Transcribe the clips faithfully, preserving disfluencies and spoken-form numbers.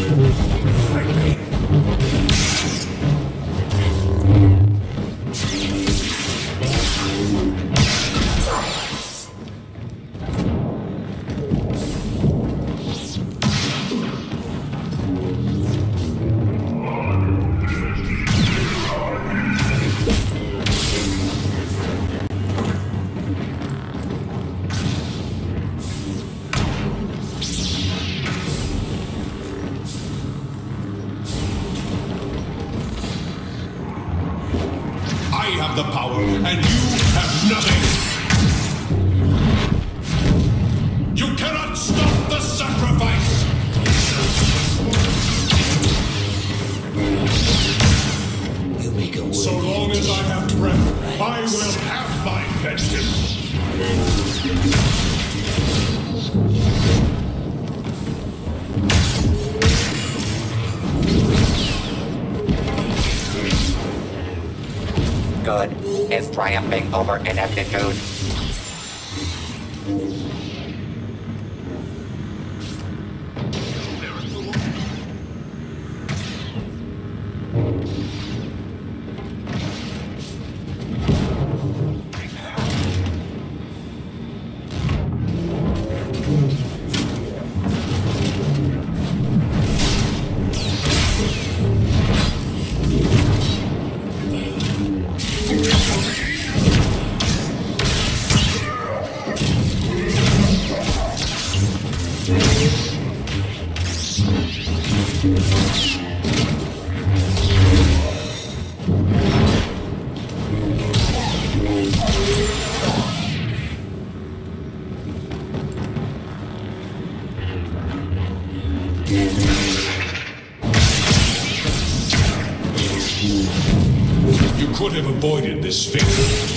Fight me. I have the power, and you have nothing! You cannot stop the sacrifice! You make a So long as I have breath, I will have my vengeance! Good is triumphing over ineptitude. You could have avoided this fate.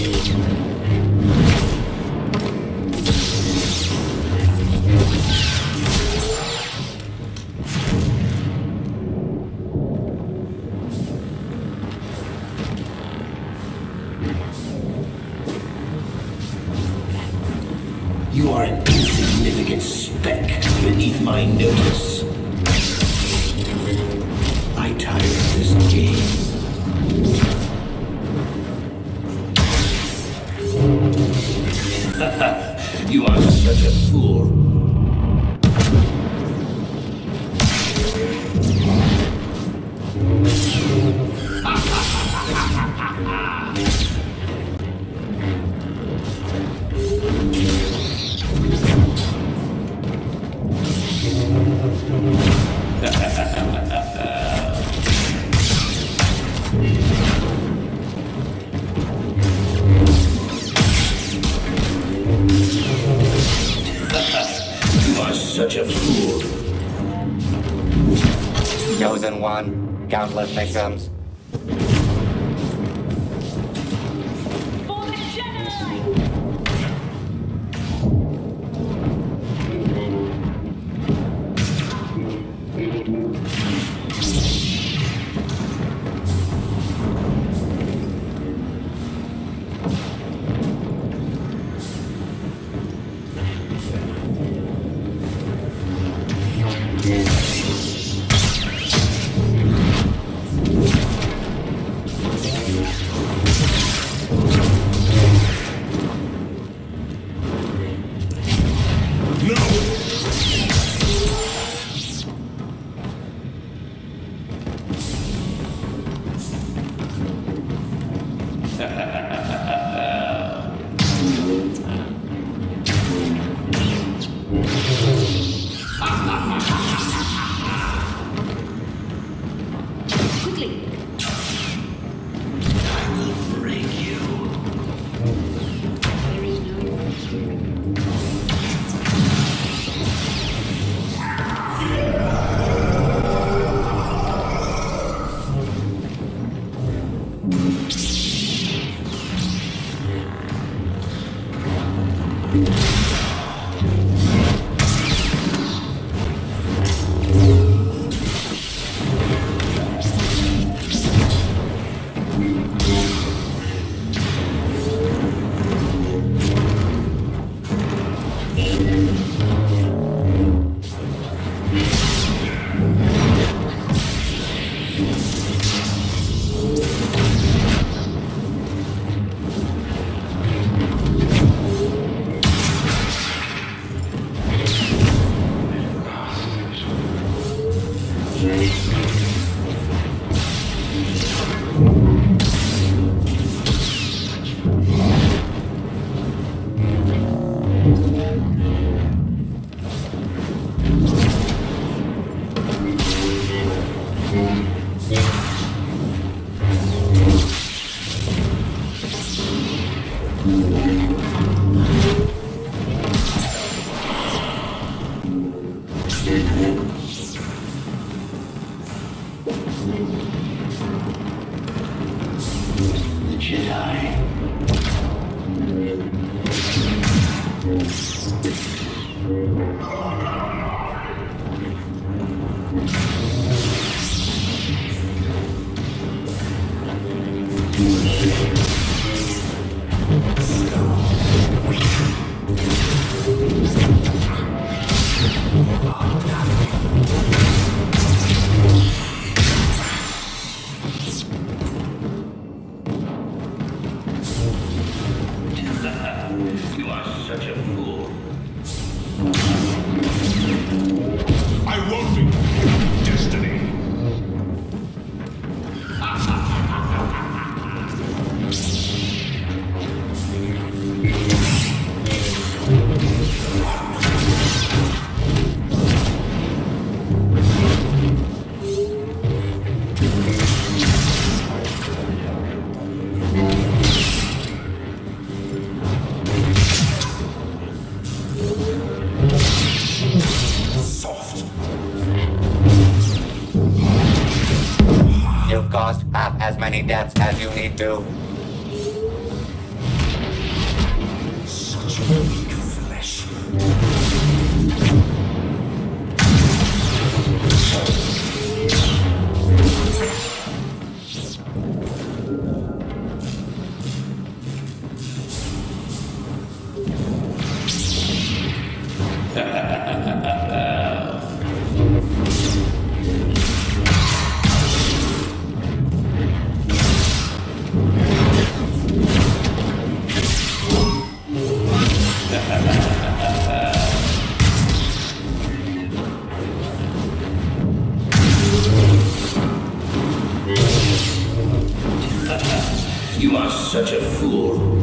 You are an insignificant speck beneath my notice. I tire of this game. You are such a fool. Such a fool. Chosen one, countless victims. For the Jedi! The Jedi. You are such a fool. I won't be. Destiny. You've caused half as many deaths as you need to. Such weak flesh. You are such a fool.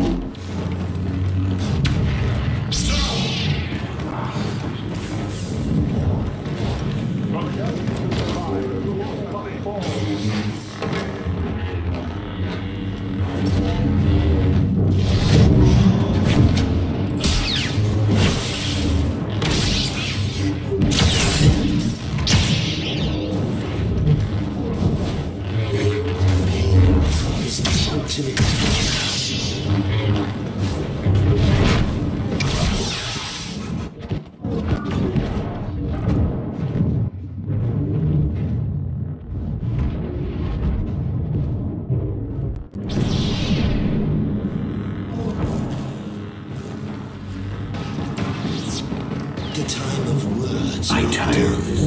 The time of words. I tire of this.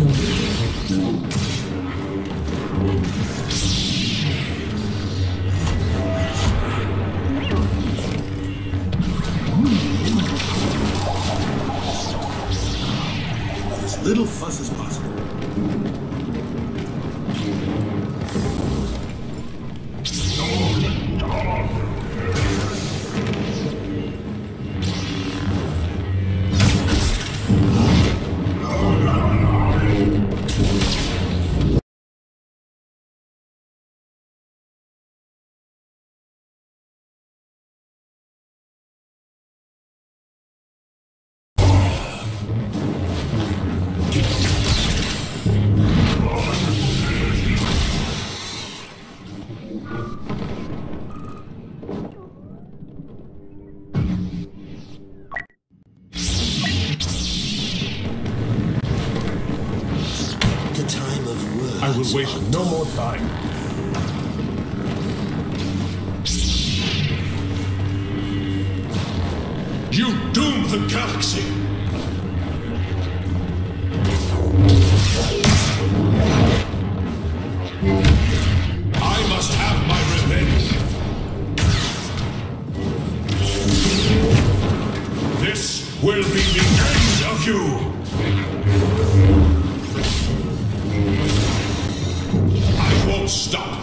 As little fuss as possible. I will waste no more time. You doomed the galaxy! I must have my revenge! This will be the end of you! Won't stop.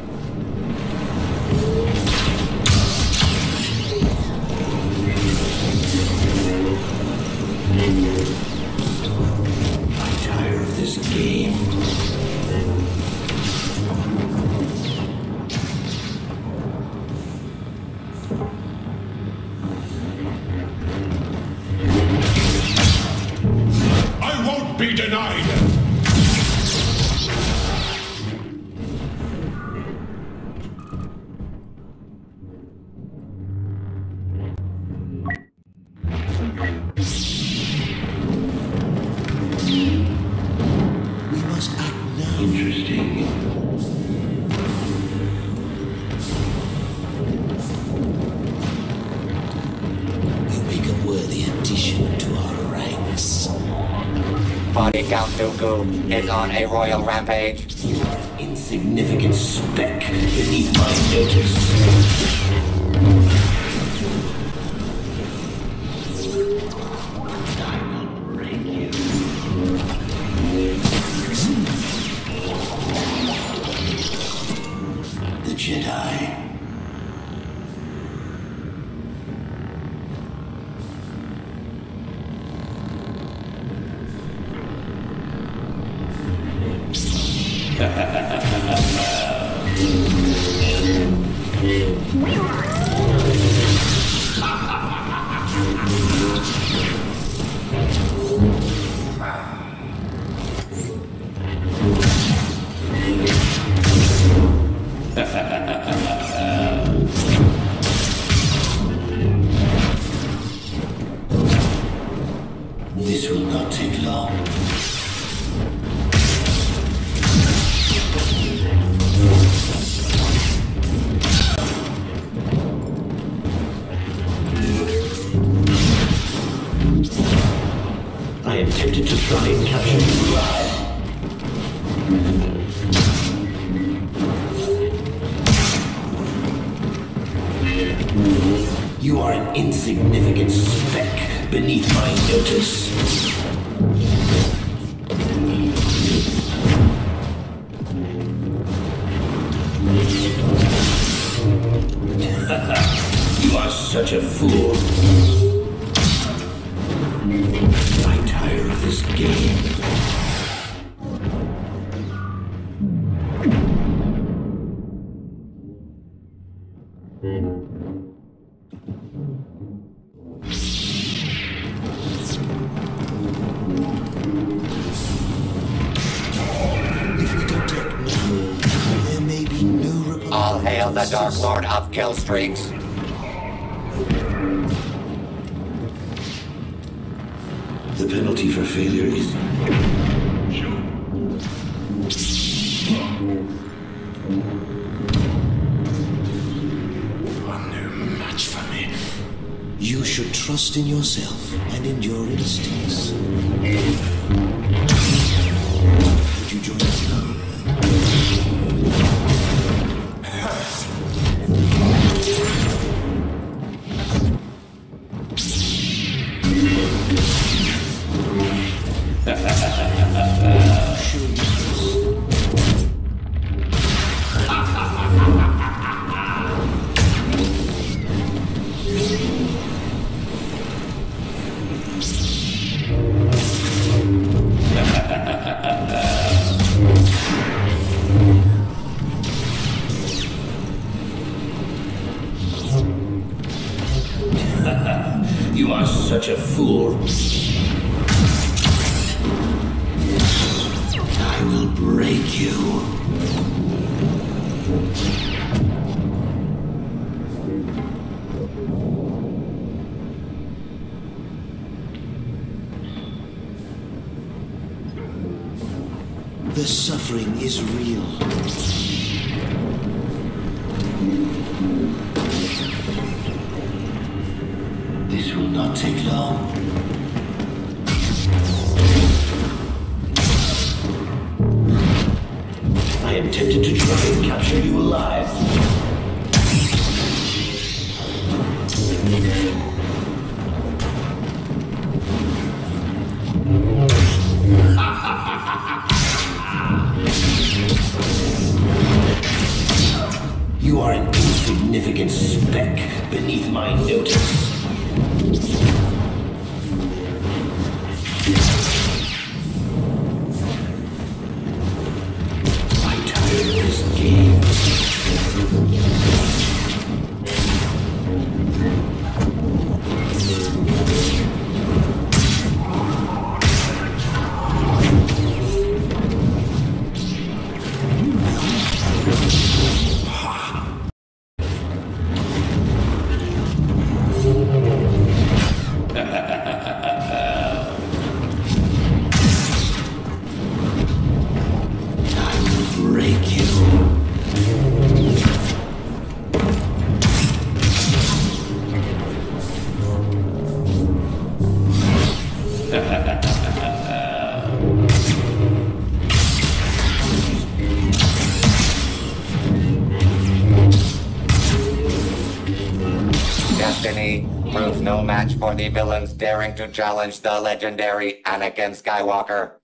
I'm tired of this game. I won't be denied. Interesting. You make a worthy addition to our ranks. Body Count Dooku is on a royal rampage. You are an insignificant speck beneath my notice. Jedi. This will not take long. I am tempted to try and capture you alive. You are an insignificant speck beneath my notice. You are such a fool. I tire of this game. All hail the Dark Lord of Killstreaks. The penalty for failure is... A new match for me. You should trust in yourself and in your instincts. Would you join us now? You are such a fool. I will break you. The suffering is real. This will not take long. I am tempted to try and capture you alive. You are an insignificant speck beneath my notice. I tire of this game. Destiny proved no match for the villains daring to challenge the legendary Anakin Skywalker.